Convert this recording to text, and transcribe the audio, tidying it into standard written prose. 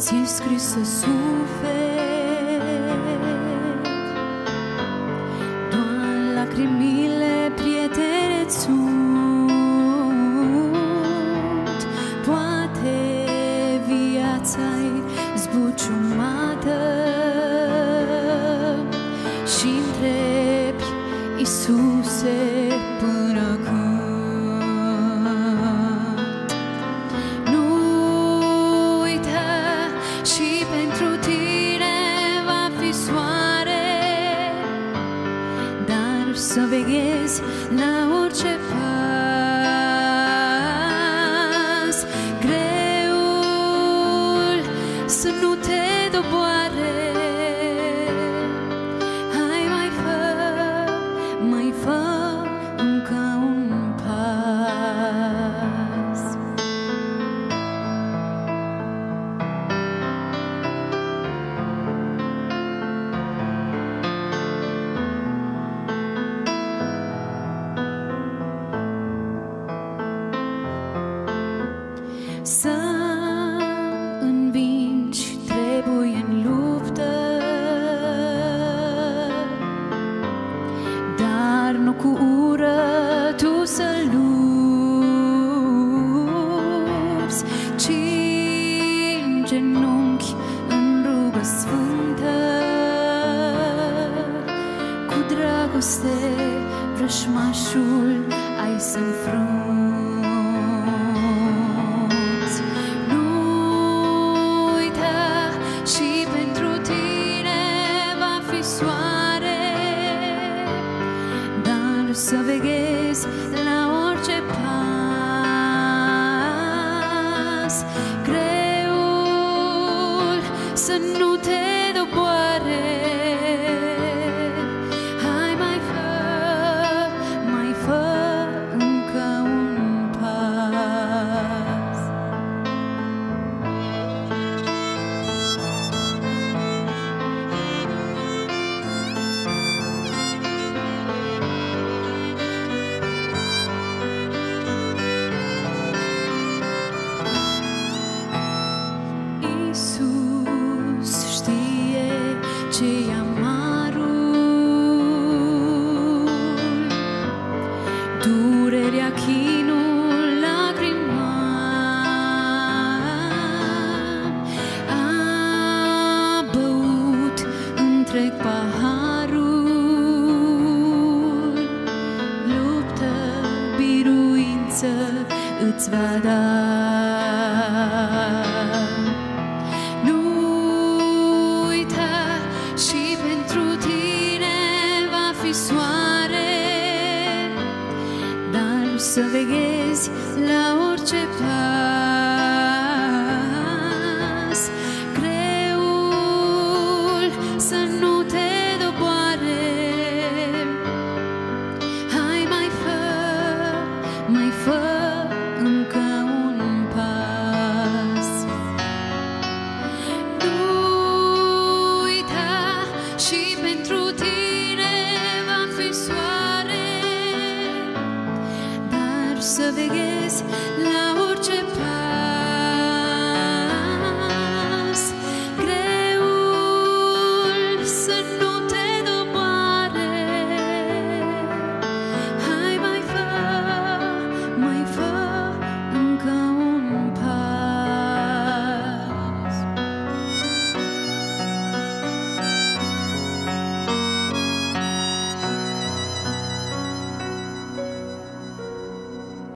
ți-e scris să suferi, doar lacrimile prietene sunt. Poate viața-i zbuciumată și întrebi, Iisuse, până când? Nu uita, și pentru tine va fi soare, dar să veghezi la orice pas. Greul să nu te doboare. Hai, mai fă încă un pas. Să învingi trebuie în luptă, dar nu cu ură tu să lupți, ci în genunchi, în rugă sfântă, cu dragoste vrășmașul ai să înfrunți. Nu uita, și pentru tine va fi soare, dar să veghezi la orice pas. Greul să nu te doboare. Hai, mai fă încă un pas. Iisus știe ce-i amarul, durerea, chinul, lacrima. A băut întreg paharul, luptă, biruință îți va da. Nu uita, și pentru tine va fi soare, dar să veghezi la